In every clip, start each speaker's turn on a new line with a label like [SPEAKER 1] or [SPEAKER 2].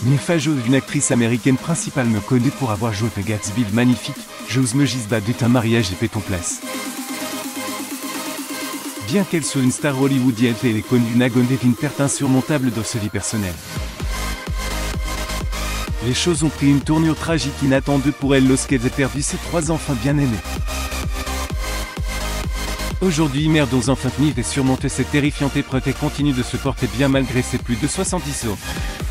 [SPEAKER 1] Mia Farrow est une actrice américaine principalement connue pour avoir joué dans Gatsby le Magnifique, J'ose me gisbad est un mariage et Péton place. Bien qu'elle soit une star hollywoodienne, elle est connue d'une perte insurmontable dans sa vie personnelle. Les choses ont pris une tournure tragique inattendue pour elle lorsqu'elle a perdu ses 3 enfants bien-aimés. Aujourd'hui, mère d'11 enfants venue et surmonter cette terrifiante épreuve et continue de se porter bien malgré ses plus de 70 ans.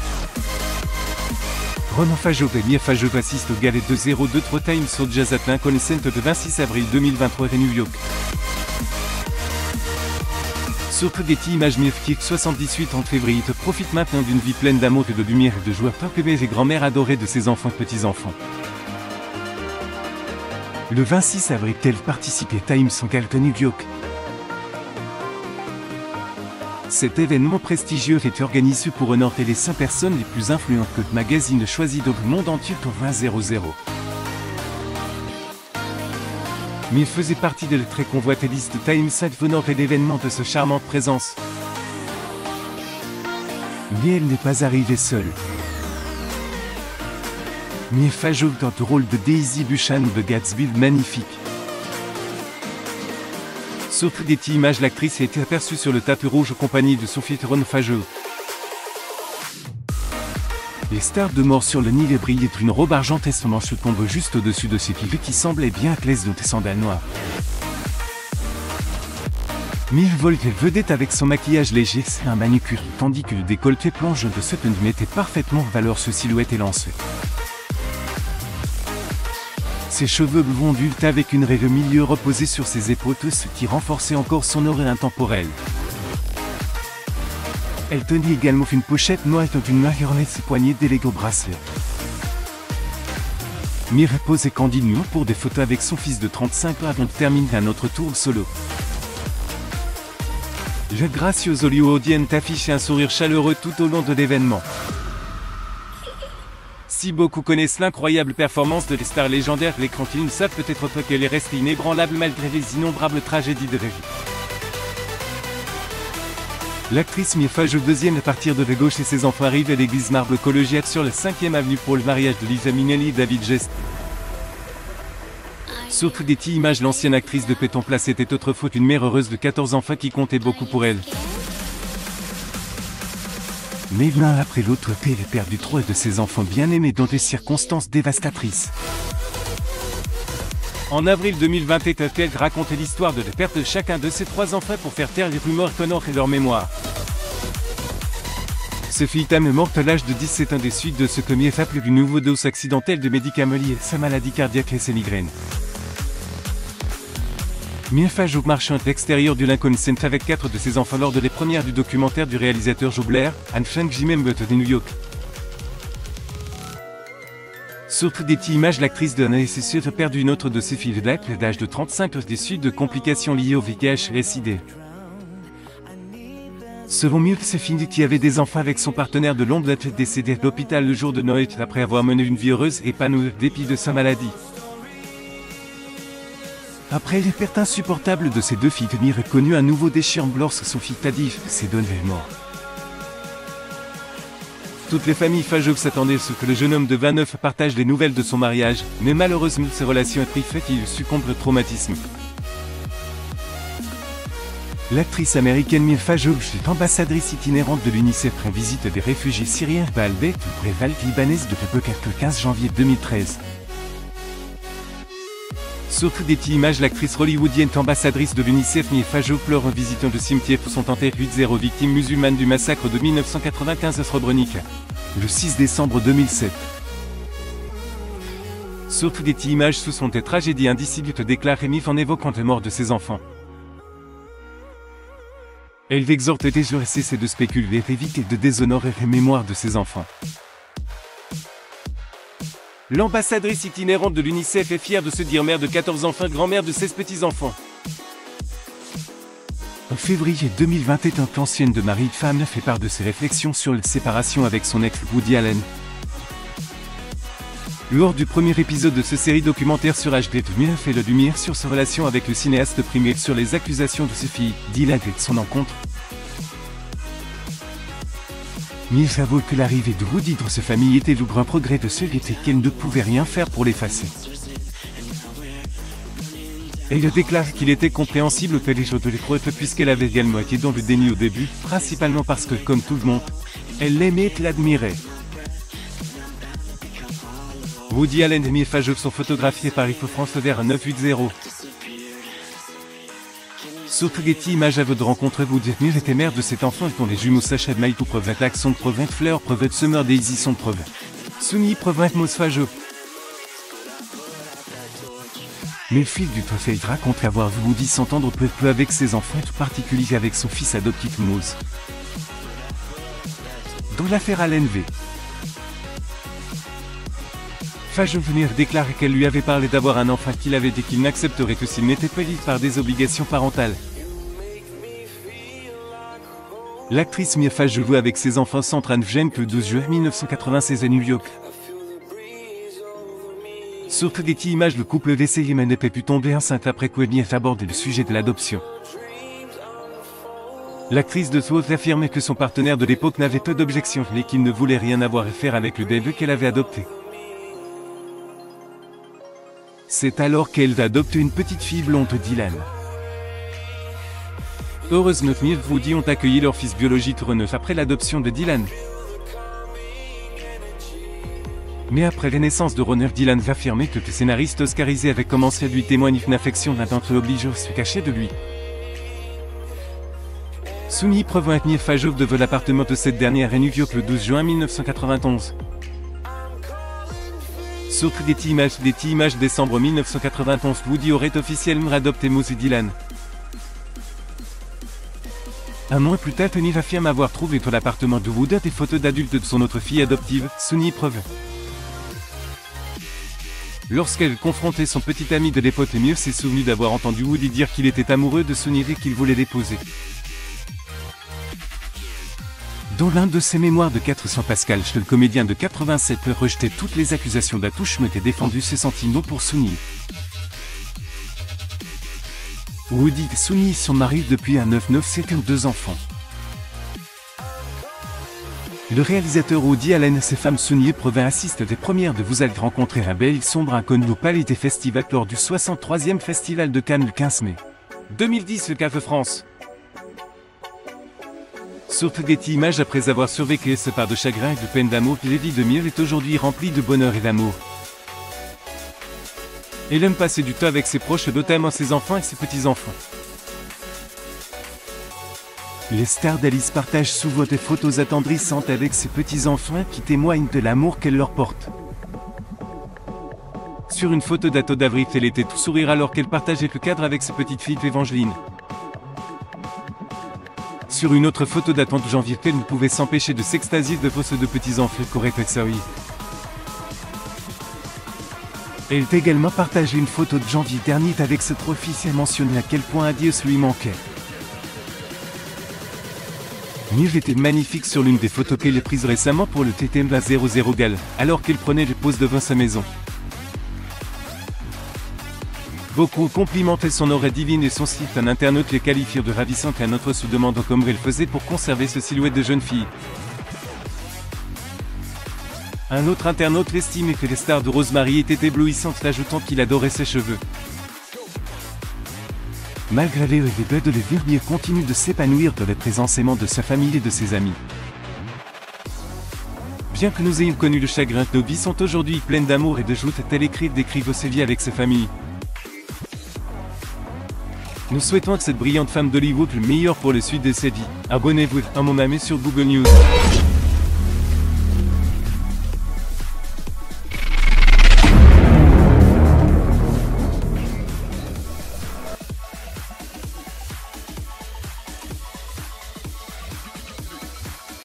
[SPEAKER 1] Ronan Farrow et Mia Farrow assistent au Galet 202 Times sur Jazz at Lincoln Center le 26 avril 2023 à New York. Surtout Getty Images Mia Farrow 78 en février profite maintenant d'une vie pleine d'amour et de lumière et de joie tant que mère et grand-mère adorée de ses enfants et petits-enfants. Le 26 avril, elle participe à Times Square à New York. Cet événement prestigieux est organisé pour honorer les 5 personnes les plus influentes que le magazine choisit dans le monde entier pour 2000. Mia faisait partie de la très convoitée liste de Times venant et l'événement de sa charmante présence. Mais elle n'est pas arrivée seule. Mia Farrow dans le rôle de Daisy Buchanan de Gatsby le Magnifique. Surtout Getty Images, l'actrice a été aperçue sur le tapis rouge en compagnie de son fils Ronan Farrow. Les stars de Mort sur le Nil brillent une robe argentée, son manche tombe juste au-dessus de ses pieds qui semblaient bien claires de sandales noires. Mia vole vedette avec son maquillage léger et un manucure, tandis que le décolleté plonge de ce pun mettait parfaitement en valeur sa silhouette élancée. Ses cheveux blonds ondulent avec une raie au milieu reposée sur ses épaules, ce qui renforçait encore son aura intemporelle. Elle tenait également une pochette noire dont une main ornait ses poignets d'élégants bracelets. Mia posait candidement pour des photos avec son fils de 35 ans avant de terminer un autre tour solo. La gracieuse hollywoodienne affichait un sourire chaleureux tout au long de l'événement. Si beaucoup connaissent l'incroyable performance de les stars légendaires, les cantines savent peut-être pas qu'elle est restée inébranlable malgré les innombrables tragédies de la vie. L'actrice Mia Farrow deuxième à partir de la gauche et ses enfants arrivent à l'église Marble Collegiate sur la 5e avenue pour le mariage de Liza Minnelli et David Gest. Surtout Getty Images, l'ancienne actrice de Péton Place était autrefois une mère heureuse de 14 enfants qui comptait beaucoup pour elle. Mais l'un après l'autre, elle a perdu 3 de ses enfants bien-aimés dans des circonstances dévastatrices. En avril 2021, elle racontait l'histoire de la perte de chacun de ses 3 enfants pour faire taire les rumeurs qui honorent leur mémoire. Ce fille est morte à l'âge de 17 ans des suites de ce que Mia appelait une overdose accidentelle de médicaments liés à sa maladie cardiaque et ses migraines. Mia Farrow marchait à l'extérieur du Lincoln Center avec 4 de ses enfants lors de les premières du documentaire du réalisateur Joe Blair, and Frank Jim de New York. Surtout Getty Images, l'actrice de NSSE a perdu une autre de ses filles à l'âge de 35 ans des suites de complications liées au VIH-SID. Selon Mia, ses filles qui avait des enfants avec son partenaire de longue date est décédée à l'hôpital le jour de Noël après avoir mené une vie heureuse et épanouie dépit de sa maladie. Après les pertes insupportables de ses 2 filles, Mia a connu un nouveau déchirement lorsque son fils Tadif s'est donné mort. Toutes les familles Farrow s'attendaient à ce que le jeune homme de 29 partage les nouvelles de son mariage, mais malheureusement ses relations ont pris fait et il succombe au traumatisme. L'actrice américaine Mia Farrow est ambassadrice itinérante de l'UNICEF en visite des réfugiés syriens à Baalbek, près Val libanaise depuis le 15 janvier 2013. Surtout Getty Images, l'actrice hollywoodienne ambassadrice de l'UNICEF Mia Farrow pleure en visitant le cimetière pour son enterré 8-0 victimes musulmanes du massacre de 1995 à Srebrenica, le 6 décembre 2007. Surtout Getty Images sous son des tragédies indicibles déclare Mia en évoquant la mort de ses enfants. Elle exhorte les gens à cesser de spéculer et éviter de déshonorer la mémoire de ses enfants. L'ambassadrice itinérante de l'UNICEF est fière de se dire mère de 14 enfants, grand-mère de 16 petits-enfants. En février 2021, l'ancienne de mari de femme fait part de ses réflexions sur la séparation avec son ex Woody Allen. Lors du premier épisode de ce série documentaire sur HD, Mia fait la lumière sur sa relation avec le cinéaste primé sur les accusations de ses filles, Dylan et de son encontre. Mieux avoue que l'arrivée de Woody dans sa famille était le grand progrès de ceux et qu'elle ne pouvait rien faire pour l'effacer. Elle déclare qu'il était compréhensible que les choses de l'épreuve puisqu'elle avait également été dans le déni au début, principalement parce que, comme tout le monde, elle l'aimait et l'admirait. Woody Allen et Mia Farrow sont photographiés par Info France vers 980. Sur Getty Images avant de rencontrer Woody, Mia était mère de cet enfant dont les jumeaux Sacha de Maïtou preuve Attack sont preuve Fleur preuve Summer Daisy sont preuve Sunny preuve Mos Farrow. Mais le fil du trophée raconte avoir vu Woody s'entendre peu à peu avec ses enfants et tout particulier avec son fils adoptif Mose. Dans l'affaire Allen V. Farrow déclare qu'elle lui avait parlé d'avoir un enfant qu'il avait dit qu'il n'accepterait que s'il n'était pas lié par des obligations parentales. L'actrice Mia Farrow joue avec ses enfants Sandra Jeune le 12 juin 1996 à New York. Sur Getty Images, le couple d'essayé mais n'a pas pu tomber enceinte après que Mia aborde le sujet de l'adoption. L'actrice de SWAT affirmait que son partenaire de l'époque n'avait pas d'objection et qu'il ne voulait rien avoir à faire avec le bébé qu'elle avait adopté. C'est alors qu'elle adopte une petite fille blonde, Dylan. Heureusement, Mia et Woody ont accueilli leur fils biologique Reneuf après l'adoption de Dylan. Mais après la naissance de Reneuf, Dylan va affirmer que le scénariste oscarisé avait commencé à lui témoigner une affection latente oblige à se cacher de lui. Sunny preuve Mia Farrow devant l'appartement de cette dernière à New York le 12 juin 1991. Sur Getty Images décembre 1991, Woody aurait officiellement adopté Mose et Dylan. Un mois plus tard, Tony affirme avoir trouvé dans l'appartement de Woody des photos d'adultes de son autre fille adoptive, Sunny preuve. Lorsqu'elle confrontait son petit ami de l'époque, Mia s'est souvenu d'avoir entendu Woody dire qu'il était amoureux de Sunny et qu'il voulait l'épouser. Dans l'un de ses mémoires de 400 Pascal, le comédien de 87 peut rejeter toutes les accusations d'attouchement et défendu ses sentiments pour Sunny. Woody et Sunny sont mariés depuis un 997 et ont 2 enfants. Le réalisateur Woody Allen et ses femmes Sunny Previn assistent des premières de Vous allez rencontrer un bel sombre inconnu au Palais des Festivals lors du 63e Festival de Cannes le 15 mai 2010 le CAF France. Sur Getty Images, après avoir survécu ce part de chagrin et de peine d'amour, la vie de Mia est aujourd'hui remplie de bonheur et d'amour. Elle aime passer du temps avec ses proches, notamment ses enfants et ses petits-enfants. Les stars d'Alice partagent souvent des photos attendrissantes avec ses petits-enfants qui témoignent de l'amour qu'elle leur porte. Sur une photo datant d'avril, elle était tout sourire alors qu'elle partageait le cadre avec ses petites filles Evangeline. Sur une autre photo datant de janvier, elle ne pouvait s'empêcher de s'extasier de vos deux petits-enfants qu'aurait Texaoui. Elle a également partagé une photo de janvier dernier avec ce trophée et mentionné à quel point Adios lui manquait. Mia était magnifique sur l'une des photos qu'elle a prises récemment pour le TTMA 00 Gal, alors qu'elle prenait des pauses devant sa maison. Beaucoup complimentaient son aura divine et son style. Un internaute les qualifiant de ravissante et un autre se demandant comment elle faisait pour conserver ce silhouette de jeune fille. Un autre internaute l'estimait que les stars de Rosemary étaient éblouissantes, ajoutant qu'il adorait ses cheveux. Malgré les hauts et les bas de Mia continue de s'épanouir dans la présence aimante de sa famille et de ses amis. Bien que nous ayons connu le chagrin, nos vies sont aujourd'hui pleines d'amour et de joie, tel décrit Vossevi avec sa famille. Nous souhaitons à cette brillante femme d'Hollywood le meilleur pour la suite de sa vie. Abonnez-vous à mon ami sur Google News.